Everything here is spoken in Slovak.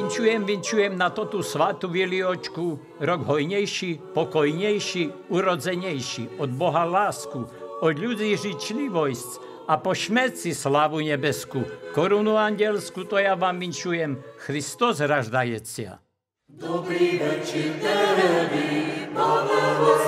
Vinčujem na tú svatú Viliočku, rok hojnejší, pokojnejší, urodzenejší, od Boha lásku, od ľudí žičlivosť a po šmerci slavu nebesku. Korunu andelskú, to ja vám vinčujem, Hristos raždajecia. Dobrý večer tebi, Pane